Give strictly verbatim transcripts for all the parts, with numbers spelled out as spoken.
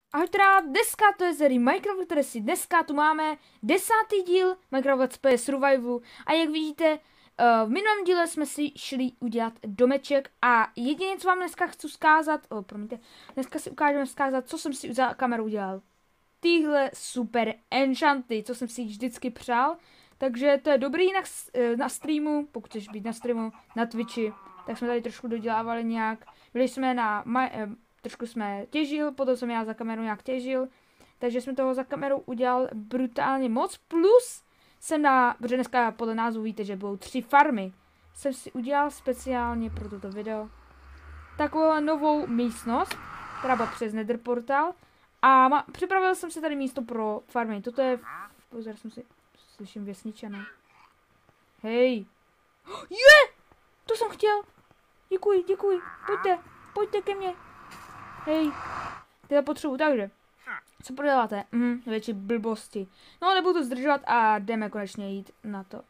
Ahoj teda, dneska to je série Minecraft, které si dneska tu máme desátý díl Minecraft Let's Play Survivalu a jak vidíte, v minulém díle jsme si šli udělat domeček a jediné, co vám dneska chci zkázat, oh, promiňte, dneska si ukážeme zkázat, co jsem si za kamerou udělal. Tyhle super enchanty, co jsem si vždycky přál, takže to je dobrý na, na streamu, pokud chceš být na streamu, na Twitchi, tak jsme tady trošku dodělávali nějak, byli jsme na... Trošku jsme těžil, potom jsem já za kamerou nějak těžil, takže jsme toho za kamerou udělal brutálně moc, plus jsem na, protože dneska podle názvu víte, že budou tři farmy, jsem si udělal speciálně pro toto video takovou novou místnost, která byla přes Nether portál a má, připravil jsem si tady místo pro farmy, toto je, pozor, jsem si, slyším věsničana, hej, je, to jsem chtěl, děkuji, děkuji, pojďte, pojďte ke mně. Hej, teda potřebuji, takže, co proděláte? Mhm, větší blbosti. No, nebudu to zdržovat a jdeme konečně jít na to.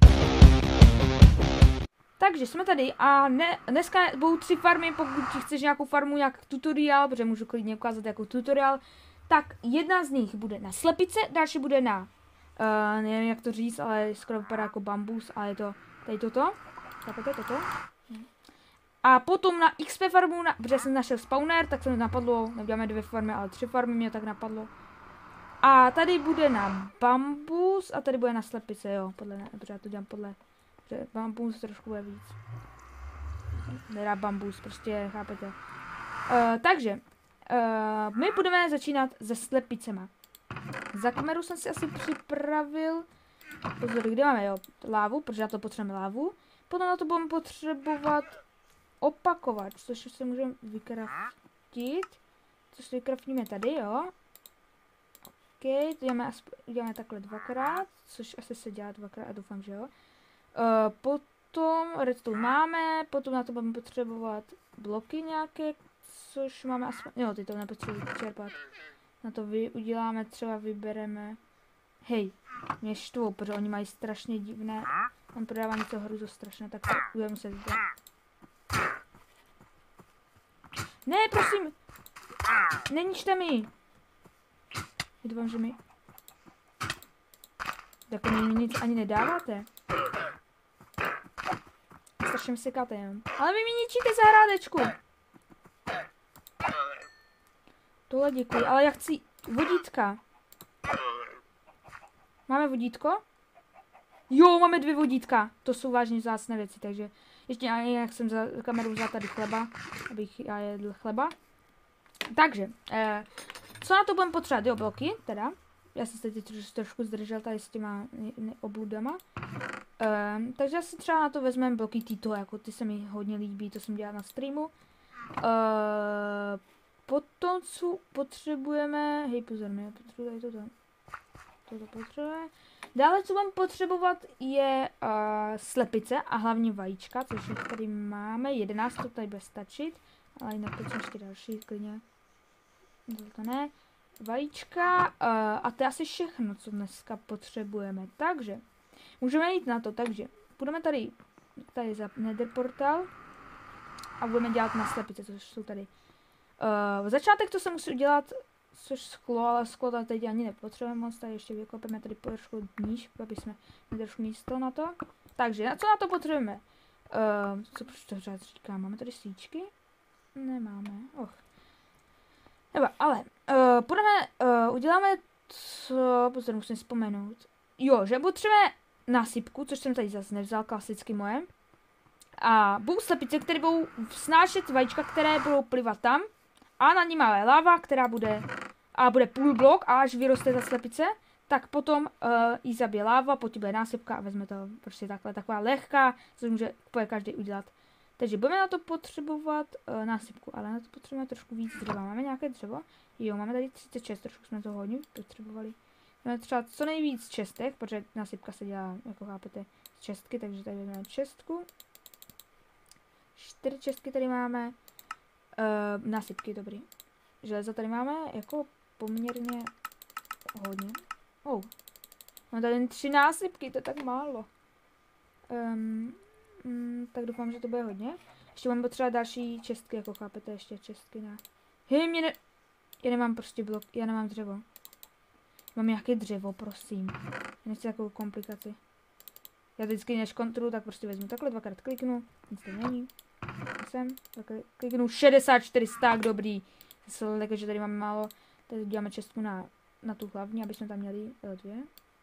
Takže jsme tady a ne, dneska budou tři farmy, pokud chceš nějakou farmu, nějak tutoriál, protože můžu klidně ukázat jako tutoriál, tak jedna z nich bude na slepice, další bude na, uh, nevím jak to říct, ale skoro vypadá jako bambus, ale je to tady toto, chápete toto? A potom na X P farmu, na, protože jsem našel spawner, tak se mi napadlo, neuděláme dvě farmy, ale tři farmy mě tak napadlo. A tady bude na bambus a tady bude na slepice, jo, podle, ne, protože já to dělám podle, protože bambus trošku bude víc. Nedá bambus, prostě, chápete. Uh, takže, uh, my budeme začínat se slepicema. Za kameru jsem si asi připravil, pozor, kde máme, jo, lávu, protože já to potřebujeme lávu. Potom na to budeme potřebovat opakovač, což se můžeme vykraftit, což si vykraftíme tady, jo. Ok, to děláme, děláme takhle dvakrát, což asi se dělá dvakrát a doufám, že jo. Uh, potom redstone máme, potom na to budeme potřebovat bloky nějaké, což máme aspoň, jo, ty to nepotřebuji čerpat. Na to vy uděláme, třeba vybereme, hej, mě štvou, protože oni mají strašně divné, on prodává něco hruzo strašné, tak to budeme muset dělat. Ne, prosím! Neníčte mi! Doufám, že mi... Jako mi nic ani nedáváte. Strašně mi sekáte jenom. Ale vy mi ničíte zahrádečku! Tohle děkuji, ale já chci vodítka. Máme vodítko? Jo, máme dvě vodítka. To jsou vážně vzácné věci, takže... Ještě jak jsem za kamerou vzal tady chleba, abych já jedl chleba. Takže, eh, co na to budeme potřebovat? Jo, bloky, teda. Já jsem se teď troš, trošku zdržel tady s těma obludama. Eh, takže asi třeba na to vezmeme bloky tyto, jako ty se mi hodně líbí, to jsem dělal na streamu. Eh, potom, co potřebujeme, hej pozor, my potřebujeme toto. Toto potřebujeme. Dále, co budeme potřebovat, je uh, slepice a hlavně vajíčka, což tady máme. jedenáct to tady bude stačit, ale jinak teď ještě další, klidně. To ne. Vajíčka uh, a to je asi všechno, co dneska potřebujeme. Takže, můžeme jít na to. Takže, půjdeme tady, tady za Nether portál a budeme dělat na slepice, což jsou tady. Uh, v začátek to se musí udělat, což sklo, ale sklo tady teď ani nepotřebujeme moc, tady ještě vykopeme tady trošku níž, aby jsme měli trošku místo na to. Takže, na co na to potřebujeme? Uh, co to říká, máme tady svíčky? Nemáme, och. Nebo, ale, uh, půjdeme, uh, uděláme, co, pozor, musím vzpomenout. Jo, že potřebujeme násypku, což jsem tady zase nevzal, klasicky moje. A budou slepice, které budou snášet vajíčka, které budou plivat tam. A na ní máme láva, která bude, a bude půl blok a až vyroste ta slepice, tak potom uh, jí zabije láva, potom bude násypka a vezme to prostě takhle, taková lehká, což může každý udělat. Takže budeme na to potřebovat uh, násypku, ale na to potřebujeme trošku víc dřeva. Máme nějaké dřevo? Jo, máme tady třicet šest, trošku jsme to hodně potřebovali. Máme třeba co nejvíc čestek, protože násypka se dělá, jako chápete, z čestky, takže tady vezmeme čestku. Čtyři čestky tady máme. Uh, násypky, dobrý. Železa tady máme jako poměrně hodně. Oh. Máme tady jen tři násypky, to je tak málo. Um, um, tak doufám, že to bude hodně. Ještě mám potřeba další čestky, jako chápete, ještě čestky na... Hej, mě ne... Já nemám prostě blok, já nemám dřevo. Mám nějaké dřevo, prosím. Nechci takovou komplikaci. Já vždycky než kontrolu, tak prostě vezmu takhle, dvakrát kliknu, nic to není. Jsem, takhle kliknu, šedesát čtyři, tak dobrý. Zase, že tady máme málo, tady děláme čestku na, na tu hlavní, aby jsme tam měli dvě.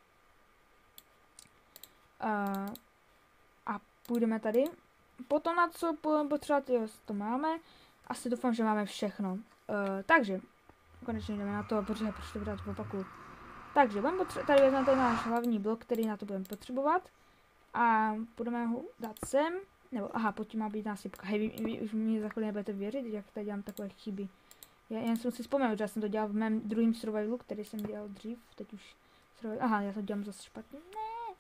A, a půjdeme tady. Potom na co potřebovat, jo, to máme. Asi doufám, že máme všechno. Uh, takže, konečně jdeme na to, protože prostě brát v opaku. Takže budeme tady vezmeme ten náš hlavní blok, který na to budeme potřebovat. A budeme ho dát sem. Nebo, aha, pod tím má být násypka. Hej, vy, vy už mě za chvíli nebudete věřit, jak tady dělám takové chyby. Já jen jsem si vzpomněl, že já jsem to dělal v mém druhém survivalu, který jsem dělal dřív. Teď už survival. Aha, já to dělám zase špatně. Ne.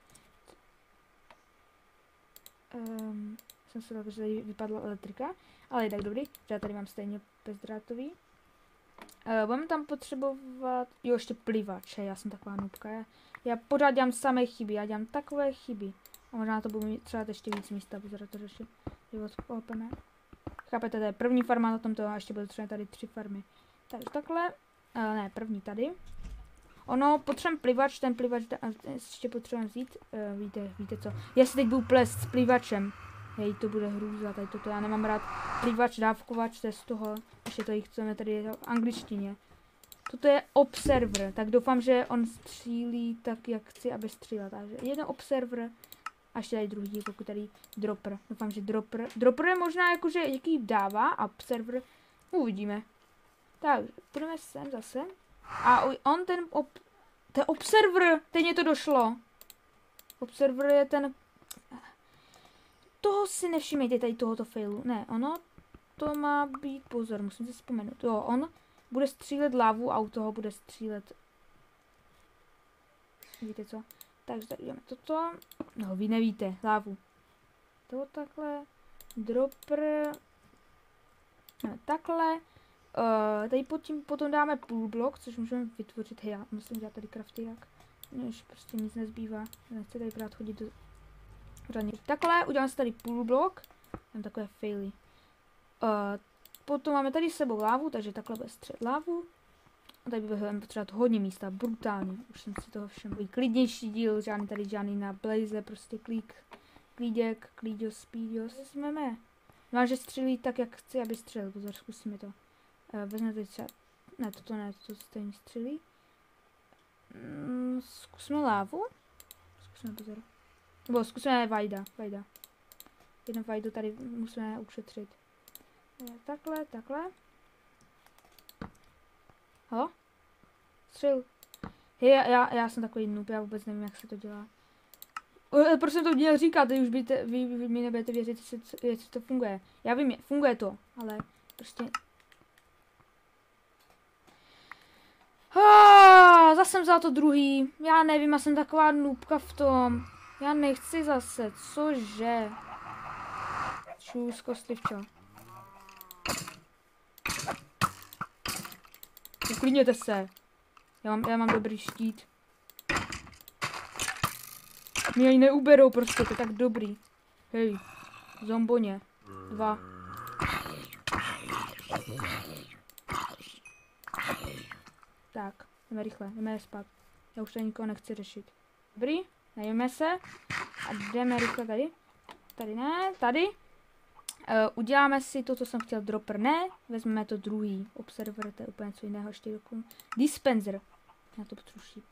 Um, jsem se dal, že tady vypadla elektrika. Ale je tak dobrý, že já tady mám stejně bezdrátový. Uh, budeme tam potřebovat, jo, ještě plivače, já jsem taková noobka. Já, já pořád dělám samé chyby, já dělám takové chyby. A možná na to budu mít třeba ještě víc místa, protože to ještě život opeme. Chápete, to je první farma na tomto a ještě bude třeba tady tři farmy. Takže takhle, uh, ne, první tady. Ono, potřebujeme plivač, ten plivač ještě potřebujeme vzít, uh, víte, víte co. Já si teď budu plést s plivačem. Hej, to bude hrůza, tady toto, já nemám rád plivač, dávkovač, to je z toho, ještě to jich chceme tady v angličtině. Toto je observer, tak doufám, že on střílí tak, jak chci, aby střílel. Takže jeden observer a ještě tady druhý, pokud tady dropper. Doufám, že dropper, dropper je možná jakože, jaký dává a observer, uvidíme. Tak, půjdeme sem zase. A on ten, ob, ten observer, teď mě to došlo. Observer je ten... Toho si nevšimejte, tady tohoto failu. Ne, ono to má být, pozor, musím si vzpomenout. Jo, on bude střílet lávu a u toho bude střílet. Víte co? Takže tady jdeme toto. No, vy nevíte, lávu. To takhle. Dropper. No, takhle. Uh, tady pod tím potom dáme půl blok, což můžeme vytvořit. Hej, já musím dělat tady crafty, než prostě nic nezbývá. Nechci tady brát chodit do... Takhle, uděláme si tady půl blok. Mám takové faily. Uh, potom máme tady s sebou lávu, takže takhle bude střed lávu. A tady budeme potřebovat hodně místa, brutálně. Už jsem si toho všem. Klidnější díl, žádný tady žádný na blaze, prostě klík, klíděk, klíďos, spíďos. Vezmeme. No, že střelí tak, jak chci, aby střelil. Pozor, zkusíme to. Uh, vezmeme teď třeba... Ne, toto ne, to stejně střelí. Mm, zkusíme lávu. Zkusíme, pozor. Nebo zkusíme vajda, vajda. Jeden vajdu tady musíme ušetřit. Takhle, takhle. Ho? Střel. Hej, já, já, já jsem takový noob, já vůbec nevím, jak se to dělá. O, proč jsem to měl říkat, teď už byte, vy, vy mi nebudete věřit, jestli, jestli to funguje. Já vím, funguje to, ale prostě... Ah, zase jsem vzal to druhý. Já nevím, já jsem taková noobka v tom. Já nechci zase, cože? Čus, kostlivčo. Uklidněte se. Já mám, já mám dobrý štít. Mě ji neuberou prostě, to je tak dobrý. Hej, zomboně. Dva. Tak, jdeme rychle, jdeme spát. Já už tady nikoho nechci řešit. Dobrý, najíme se. A jdeme rychle tady. Tady ne, tady. Uh, uděláme si to, co jsem chtěl, dropper ne. Vezmeme to druhý. Observer, to je úplně co jiného. Ještě dokud. Dispenser. Na to potřebuji šíp.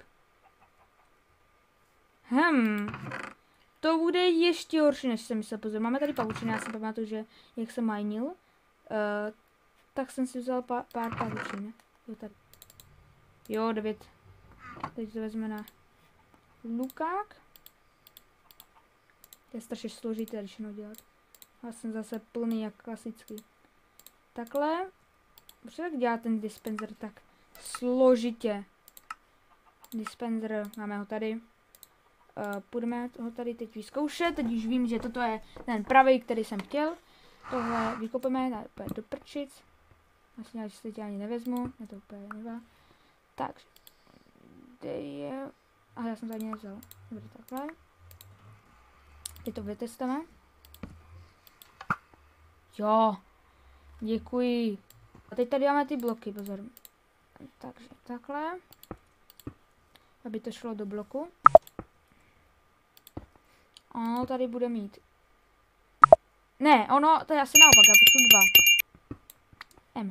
Hmm. To bude ještě horší, než jsem myslel. Pozor, máme tady pavučiny. Já si pamatuju, že jak jsem minil, uh, tak jsem si vzal pa pár pavučin. Jo, tady. Jo, devět. Teď to vezme na lukák. To je strašně složité, když jenom dělat. Já jsem zase plný jak klasický. Takhle. Proč tak dělá ten dispenser tak složitě? Dispenser, máme ho tady. Uh, půjdeme ho tady teď vyzkoušet. Teď už vím, že toto je ten pravý, který jsem chtěl. Tohle vykopeme, dá úplně do prčic. Vlastně, že se tě ani nevezmu. Je to úplně nevá. Takže. Kde je... Aha, já jsem to ani nevzal. Dobře, takhle. Teď to vytestujeme. Jo. Děkuji. A teď tady máme ty bloky, pozor. Takže takhle. Aby to šlo do bloku. Ono tady bude mít. Ne, ono, to je asi naopak, já potřebuji dva. M.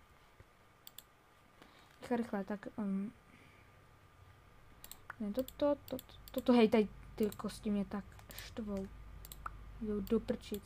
Rychle, rychle, tak... Um. Ne, to, to, to, to, to, to, hej, tady ty kosti mě tak štvou. Jdou doprčit.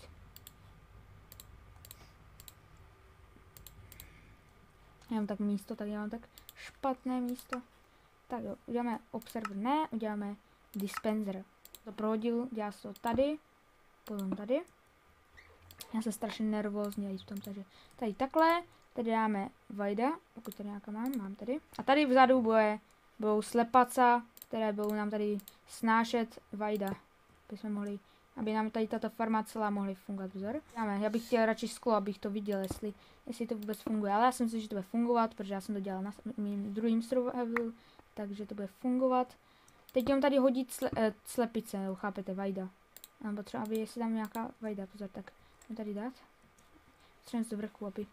Já mám tak místo, tak já mám tak špatné místo. Tak jo, uděláme observer, ne, uděláme dispenser. To prohodil, dělá se to tady, potom tady. Já se strašně nervózně v tom, takže tady takhle, tady dáme vajda, pokud tady nějaká mám, mám tady. A tady vzadu bude, budou slepaca, které budou nám tady snášet vajda, aby jsme mohli, aby nám tady tato farma celá mohly fungovat, vzor. Dáme, já bych chtěl radši sklo, abych to viděl, jestli, jestli to vůbec funguje, ale já si myslím, že to bude fungovat, protože já jsem to dělal na mým druhým survivalu, takže to bude fungovat. Teď jdem tady hodit sle, eh, slepice, nebo chápete, vajda. Mám potřeba, aby jestli tam nějaká vajda, pozor, tak jdem tady dát. Potřebujeme z vrchu, aby.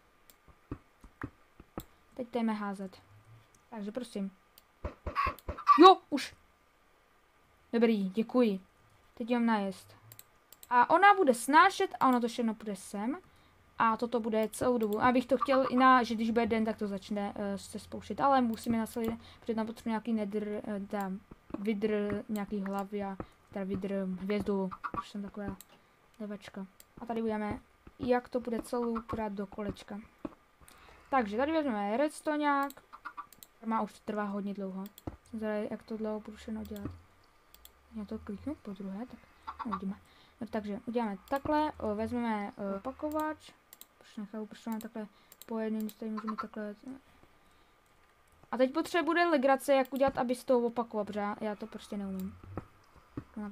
Teď jdeme házet. Takže prosím. Jo, už. Dobrý, děkuji. Teď jdem najest. A ona bude snášet a ono to všechno půjde sem. A toto bude celou dobu. Abych to chtěl i na, že když bude den, tak to začne uh, se spouštět. Ale musíme na celý den, protože tam potřebuje nějaký nedr, uh, tam, vidr, nějaký hlavy a teda vidr hvězdu. Už jsem taková levačka. A tady budeme, jak to bude celou podat do kolečka. Takže tady vezmeme redstoneák. Má už trvá hodně dlouho. Zde, jak to dlouho budu všechno dělat. Já to kliknu po druhé, tak uvidíme. No, takže uděláme takhle, o, vezmeme o, opakovač. Proč nechápu, proč máme takhle po jedním, tady můžeme takhle. A teď potřebuje legrace, jak udělat, aby z toho opakoval, protože já, já to prostě neumím. No.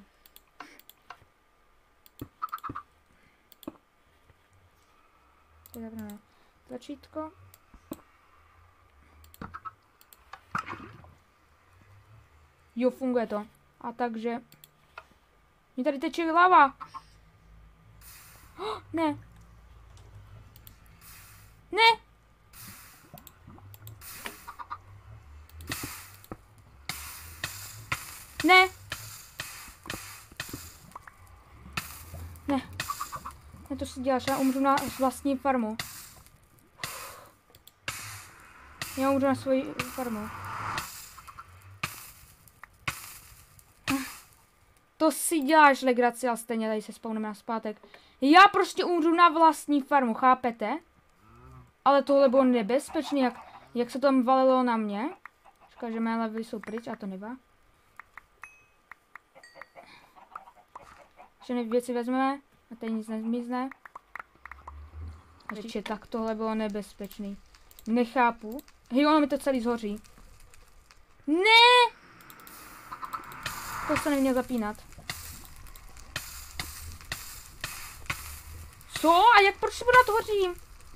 Teď zapneme tlačítko. Jo, funguje to. A takže... Mě tady teče lava. Oh, ne. Ne. Ne. Ne. Ne, to si děláš, já umřu na vlastní farmu. Já umřu na svoji farmu. To si děláš legraci, ale stejně tady se spawneme na zpátek. Já prostě umřu na vlastní farmu, chápete? Ale tohle bylo nebezpečné, jak, jak se tam valilo na mě. Říká, že mé levy jsou pryč a to nevá. Všechny věci vezmeme a tady nic nezmizne. Říče, tak tohle bylo nebezpečný. Nechápu. Hej, ono mi to celý zhoří. Ne! To se neměl zapínat. Co? A jak proč pořád hořím?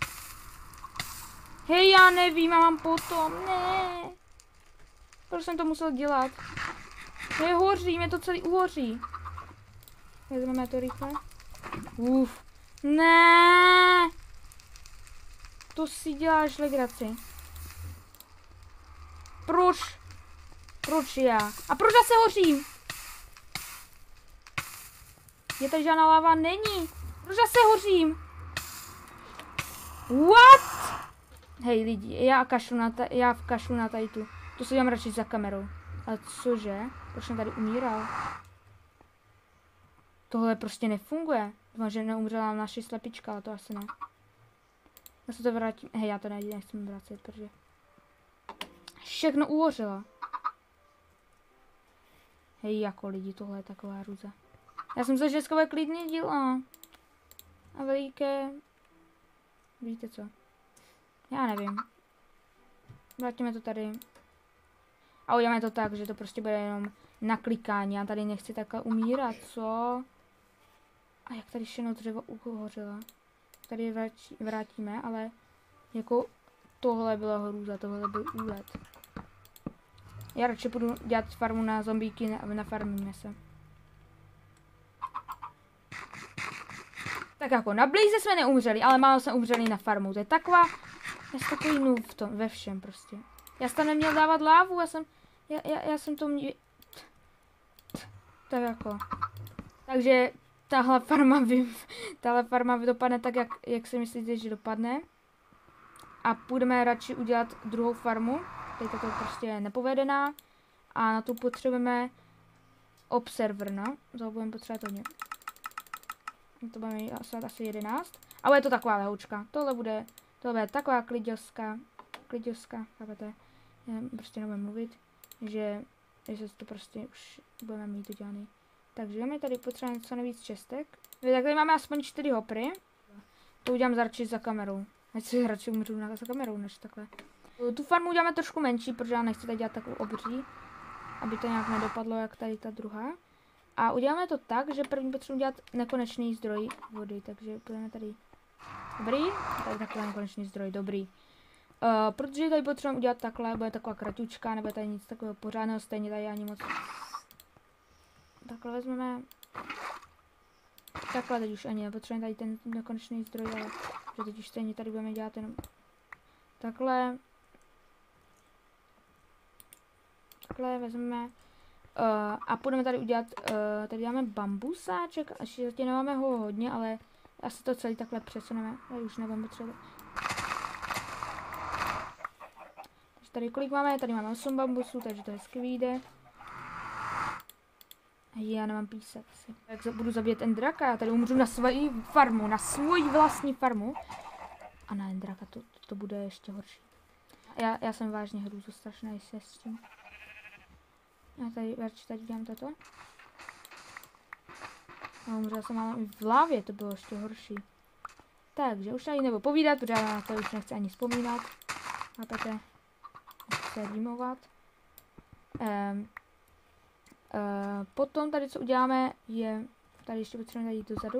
Hej, já nevím, já mám potom. Ne. Proč jsem to musel dělat? Hej, hoří, mě to celý uhoří. Vezmeme to rychle. Uf. Ne. To si děláš legraci. Proč? Proč já? A proč zase hořím? Je tady žádná láva? Není. Proč zase hořím? What? Hej lidi, já kašlu na ta, já v kašlu na tady tu. To si dám radši za kamerou. A cože? Proč jsem tady umíral? Tohle prostě nefunguje. Doufám, že neumřela naše slepička, ale to asi ne. Já se to vrátím. Hej, já to nejde, nechci mi vracet, protože všechno uhořela. Hej, jako lidi, tohle je taková hruza. Já jsem se dneska bude klidně díla. A veliké... Víte co? Já nevím. Vrátíme to tady. A uděláme to tak, že to prostě bude jenom na klikání. Já tady nechci takhle umírat, co? A jak tady všechno dřevo uhořelo. Tady vrátí, vrátíme, ale jako tohle byla hrůza, tohle byl úlet. Já radši budu dělat farmu na zombíky, na, na farmíme se. Tak jako na Blaze jsme neumřeli, ale málo jsme umřeli na farmu. To je taková, je takový noob v tom, ve všem prostě. Já jsem tam neměl dávat lávu, já jsem, já, já, já jsem to měl, tak jako, takže tahle farma, vy, tahle farma dopadne tak, jak, jak si myslíte, že dopadne. A půjdeme radši udělat druhou farmu, teďka to prostě je nepovedená. A na tu potřebujeme observer, no, to budeme potřebovat hodně. To budeme mít asi, asi jedenáct. A bude to taková lehoučka, tohle bude, tohle bude taková kliděvská, kliděvská, chápete? Já prostě nebudeme mluvit, že, že to prostě už budeme mít udělaný. Takže my tady potřebujeme co nejvíc čestek. Tak tady máme aspoň čtyři hopry. To udělám radši za kamerou. Ať si radši umřu na za kamerou, než takhle. Tu farmu uděláme trošku menší, protože já nechci tady dělat takovou obří. Aby to nějak nedopadlo, jak tady ta druhá. A uděláme to tak, že první potřebujeme dělat nekonečný zdroj vody. Takže budeme tady... Dobrý. Tady takhle nekonečný zdroj, dobrý. Uh, protože tady potřebujeme udělat takhle, bude taková kratučka, nebo tady nic takového pořádného, stejně tady ani moc... Takhle vezmeme... Takhle teď už ani nepotřebujeme tady ten nekonečný zdroj, ale že teď už stejně tady budeme dělat jenom takhle. Takhle vezmeme uh, a půjdeme tady udělat, uh, tady děláme bambusáček, až zatím nemáme ho hodně, ale asi to celý takhle přesuneme, tady už nebudeme potřebovat. Takže tady kolik máme, tady máme osm bambusů, takže to hezky vyjde. Já nemám písek. Jak budu zabíjet endraka, já tady umřu na svoji farmu, na svoji vlastní farmu. A na endraka to, to, to bude ještě horší. Já, já jsem vážně hrůzu strašný se s tím. Já tady, radši tady dělám toto. A umřel jsem ale i v hlavě, to bylo ještě horší. Takže už tady nebudu povídat, protože já na to už nechci ani vzpomínat. Chápete? Nechci rýmovat. Um, Uh, potom tady, co uděláme, je, tady ještě potřebujeme tady jít dozadu.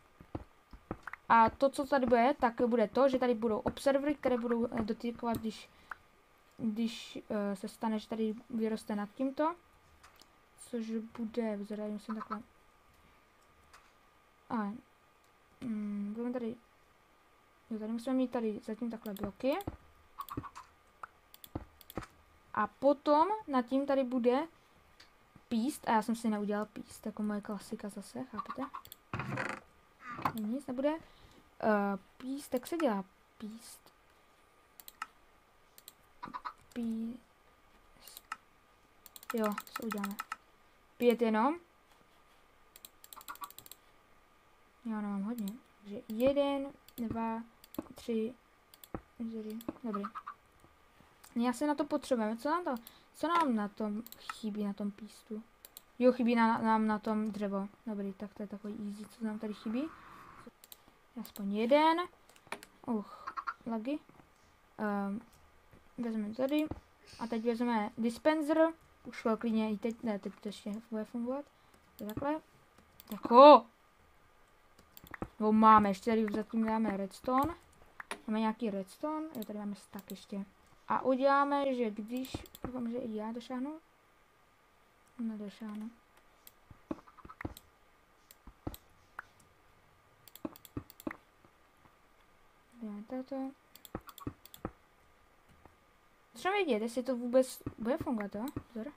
A to, co tady bude, tak bude to, že tady budou observery, které budou dotykovat, když, když uh, se stane, že tady vyroste nad tímto. Což bude, vzoraj, musím takhle. A, mm, budeme tady, jo, tady musíme mít tady zatím takhle bloky. A potom nad tím tady bude píst, a já jsem si neudělal píst, jako moje klasika zase, chápete? Nic nebude. Uh, píst, tak se dělá píst. Píst. Jo, co uděláme? Pět jenom. Já nemám hodně. Takže jeden, dva, tři, čtyři, dobrý. Já se na to potřebujeme, co nám to? Co nám na tom chybí, na tom pístu? Jo, chybí na, nám na tom dřevo. Dobrý, tak to je takový easy, co nám tady chybí. Aspoň jeden. Uch, lagy. Um, vezmeme tady. A teď vezmeme dispenser. Už klidně i teď, ne, teď to ještě bude fungovat. To takhle. Tako. No máme, ještě tady zatím dáme redstone. Máme nějaký redstone, jo, tady máme stack ještě. A uděláme, že když, doufám, že i já došáhnu, nedošáhnu. Dáme toto. Třeba vědět, jestli to vůbec bude fungovat, jo? Vzor.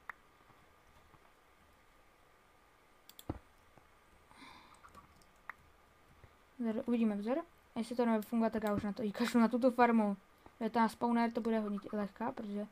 Vzor, uvidíme vzor. A jestli to nebude fungovat, tak já už na to i kašlu na tuto farmu. Že ta spawner to bude hodně lehká, protože...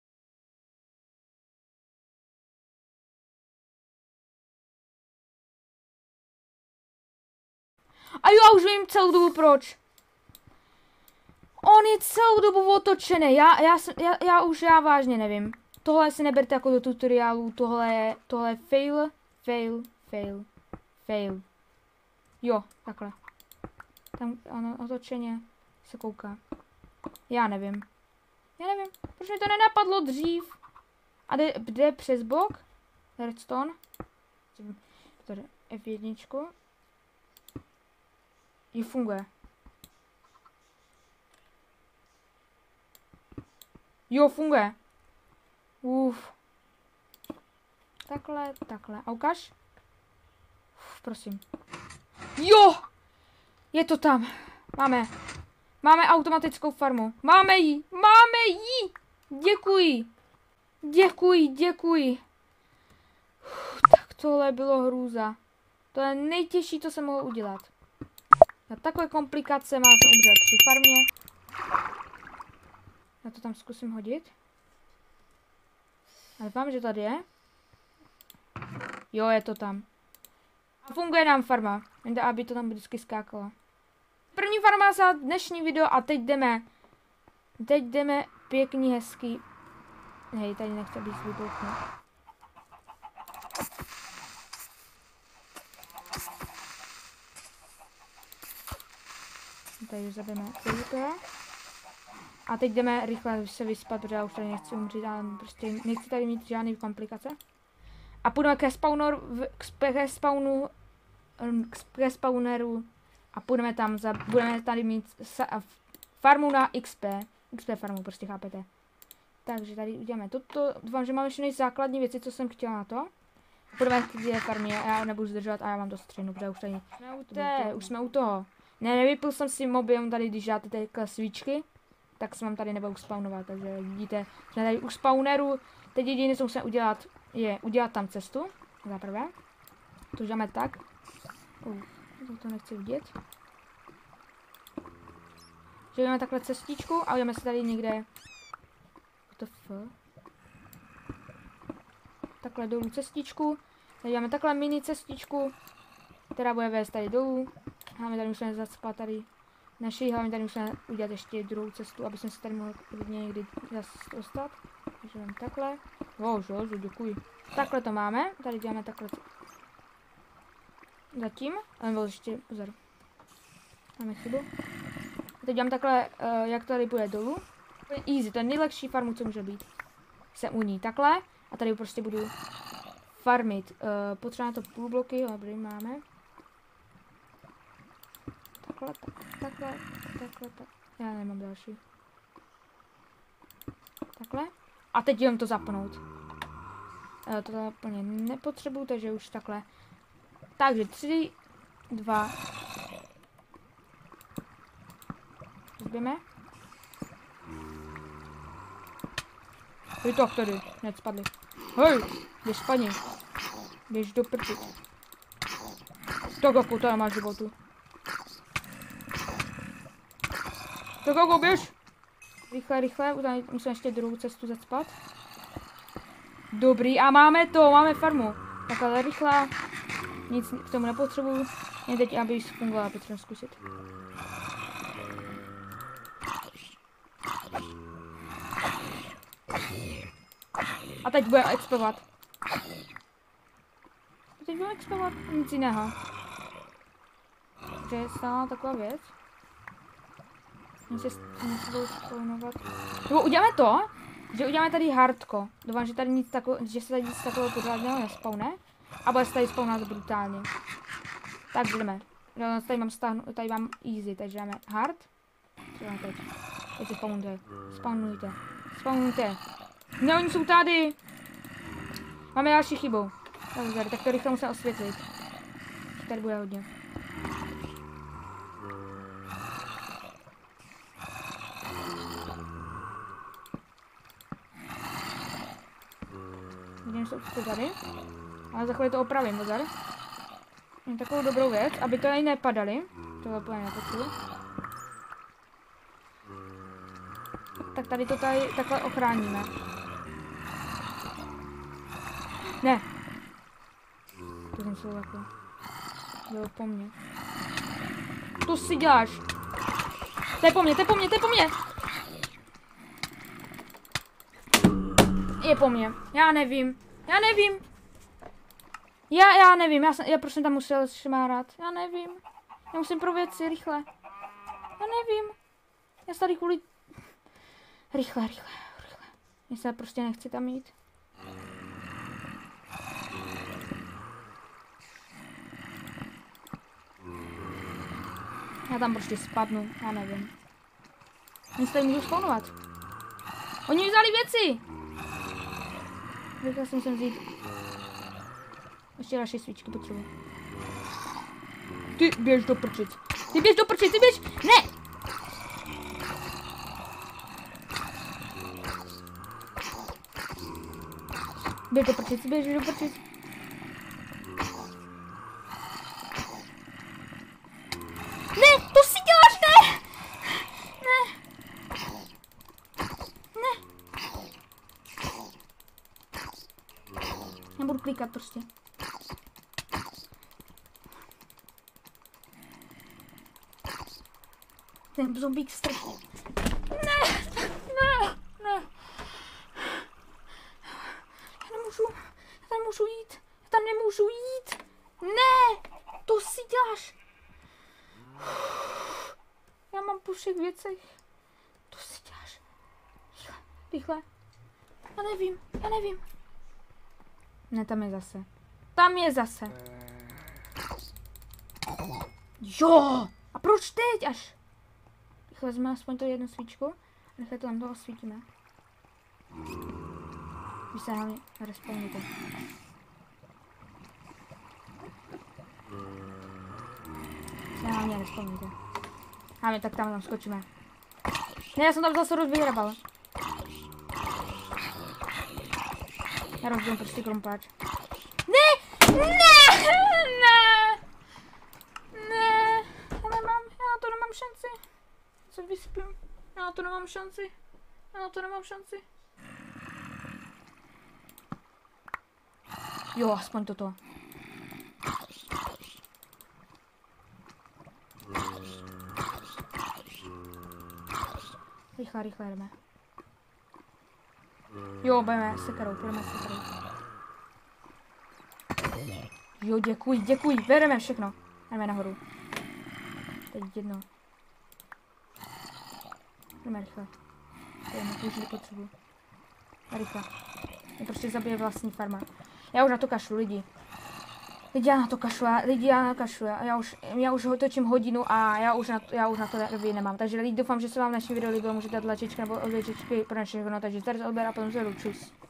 A jo, já už vím celou dobu proč. On je celou dobu otočený, já, já, já, já už já vážně nevím. Tohle si neberte jako do tutoriálu, tohle je, tohle je fail, fail, fail, fail. Jo, takhle. Tam ono otočeně se kouká. Já nevím. Já nevím, proč mi to nenapadlo dřív. A jde, jde přes bok. Redstone. Tady F jedna. Jo, funguje. Jo, funguje. Uf. Takhle, takhle. A ukáž? Uf, prosím. Jo! Je to tam. Máme. Máme automatickou farmu. Máme jí. Máme jí. Děkuji. Děkuji, děkuji. Uf, tak tohle bylo hrůza. To je nejtěžší, co jsem mohl udělat. Na takové komplikace má se umřet při farmě. Já to tam zkusím hodit. A doufám, že tady je. Jo, je to tam. A funguje nám farma. Jen aby to tam vždycky skákalo. První farma za dnešní video a teď jdeme. Teď jdeme pěkný, hezký. Hej, tady nechce být vybuchnout. Tady už zabijeme to. A teď jdeme rychle se vyspat, protože já už tady nechci umřít, ale prostě nechci tady mít žádný komplikace. A půjdeme ke spawneru, ke spawnu, ke spawneru a půjdeme tam, za, budeme tady mít sa, farmu na X P. X P farmu, prostě chápete. Takže tady uděláme toto. Doufám, že máme všechny základní věci, co jsem chtěla na to. Půjdeme k té farmě, já nebudu zdržovat a já vám to střihnu, protože už tady jsme už jsme u toho. Ne, nevypl jsem si mobil tady, když dáte teďka svíčky, tak se vám tady nebudu spawnovat, takže vidíte, jsme tady u spawneru. Teď jediné, co musíme udělat, je udělat tam cestu, za prvé. To dáme tak. Uh, to nechci vidět. Že uděláme takhle cestičku a uděláme si tady někde. To f. Takhle dolů cestičku. Tady dáme takhle mini cestičku, která bude vést tady dolů. Hlavně tady musíme zacpat tady naši, hlavně tady musíme udělat ještě druhou cestu, aby jsme se tady mohli někdy zase dostat. Takže mám takhle. Wow, že, děkuji. Takhle to máme, tady děláme takhle. Zatím, ale ještě, pozor. Máme chybu. A teď dělám takhle, uh, jak tady bude dolů. Easy, to je nejlepší farmu, co může být. Jsem u ní takhle a tady prostě budu farmit. Uh, potřebujeme to půl bloky, dobrý, máme. Takhle, tak, takhle, takhle, tak. Já nemám další. Takhle. A teď jdem to zapnout. E, to úplně nepotřebuju, takže už takhle. Takže tři, dva. Zběme. Vy to tady, hned spadli. Hej, běž spadni. Běž do prči. Togo puta máš životu. Tak jako běž! Rychle, rychle, musím ještě druhou cestu zacpat. Dobrý, a máme to, máme farmu. Takhle rychle, nic k tomu nepotřebuju. Jen teď, aby fungovala, potřebuji zkusit. A teď bude expovat. A teď bude expovat, nic jiného. Takže je stále taková věc. Musí se budou spawnovat. Nebo uděláme to, že uděláme tady hardko. Doufám, že tady nic takového, že se tady nic takového pořádného nespawne. A bude se tady spawnovat brutálně. Tak jdeme. Tady mám stáhnu, tady mám easy, takže dáme hard. Třeba teď. Teď se spawnujte. Spawnujte. Spawnujte. Ne, oni jsou tady. Máme další chybu. Tak, tak to rychle musím osvětlit. Tady bude hodně. Vidím, že jsou tady. Ale za chvíli to opravím, pozor. Mám takovou dobrou věc, aby to tady nepadaly. To úplně nepotřebuji. Tak tady to tady takhle ochráníme. Ne. To jsem se takhle. Bylo po mně. To si děláš. To je po mně, to je po mně, to je po mně. Je po mně. Já nevím. Já nevím. Já, já nevím. Já, jsem, já prostě tam musel šmárat. Já nevím. Já musím pro věci rychle. Já nevím. Já se tady kvůli... Rychle, rychle, rychle. Já se prostě nechci tam jít. Já tam prostě spadnu. Já nevím. Oni se tady můžu spawnovat. Oni vzali věci. Rychle si musím vzít. Ještě další svíčky potřebuji. Ty běž do prčic. Ty běž do prčic, ty běž. Ne! Běž do prčic, běž do prčic. Ne, to si děláš, ne! Ne. Ne. Nebudu klikat prostě. Ten zombík strašný. Ne, ne, ne. Já nemůžu, já tam nemůžu jít, já tam nemůžu jít. Ne, to si děláš. Já mám po všech věcech. To si děláš. Rychle, rychle. Já nevím, já nevím. Ne, tam je zase. Tam je zase. Jo, a proč teď až? Rychle vezmeme aspoň to jednu svíčku. Rychle to tam toho svítíme. Vy se hlavně respawníte. Se hlavně respawníte. A my tak tam tam skočíme. Ne, já jsem tam zase rozvyhrabal. Já rozdělím prostě krompáč. Ne! Ne! Ne! Ne! Já nemám, já na to nemám šanci. Se vyspím. Já na to nemám šanci. Já na to nemám šanci. Jo, aspoň toto. Rychle, rychle jdeme. Jo, budeme sekarou, půjdeme sekarou. Jo, děkuji, děkuji, bereme všechno. Jdeme nahoru. Teď jedno. Jdeme rychle. Jdeme, použít potřebu. A rychle. Mě prostě zabije vlastní farma. Já už na to kašlu, lidi. Lidi, já na to kašlu, já, lidi, já na to kašlu. Já už, já už točím hodinu a já už na to, já už na to review nemám. Takže lidi, doufám, že se vám naše video líbilo. Můžete dát tlačička nebo odvěčičky pro naše video. Takže tady odběr a potom se ručuji.